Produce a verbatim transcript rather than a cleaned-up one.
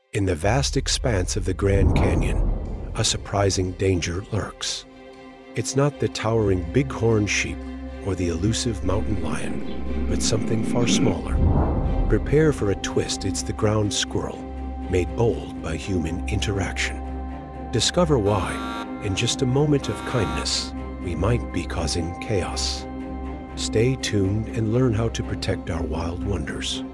In the vast expanse of the Grand Canyon, a surprising danger lurks. It's not the towering bighorn sheep or the elusive mountain lion, but something far smaller. Prepare for a twist. It's the ground squirrel, made bold by human interaction. Discover why, in just a moment of kindness, we might be causing chaos. Stay tuned and learn how to protect our wild wonders.